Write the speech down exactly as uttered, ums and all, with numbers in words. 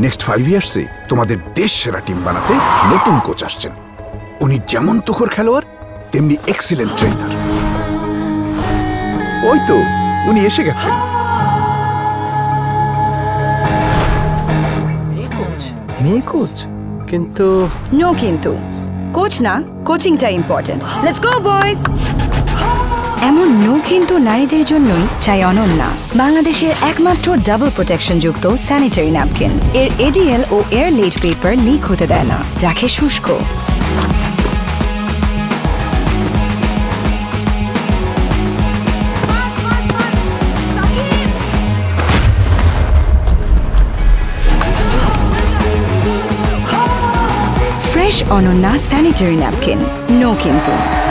Next five ইয়ার্সে তোমাদের দেশ সেরা টিম বানাতে নতুন কোচ আসছেন। উনি যেমন তুখোর খেলোয়াড় তেমনি এক্সিলেন্ট ট্রেনার। ওই তো উনি এসে গেছেন। মেয়ে কোচ? কিন্তু নো কিন্তু কোচ না, কোচিংটা ইম্পর্টেন্ট। Let's go boys. এমন নো কিন্তু নারীদের জন্যই চাই অনন্যা, বাংলাদেশের একমাত্র ডাবল প্রোটেকশন যুক্ত স্যানিটারি ন্যাপকিন। এর এডিএল ও এয়ার লেট পেপার লিক হতে দেয় না, রাখে শুষ্ক। Fresh Ananya sanitary napkin, no কিন্তু।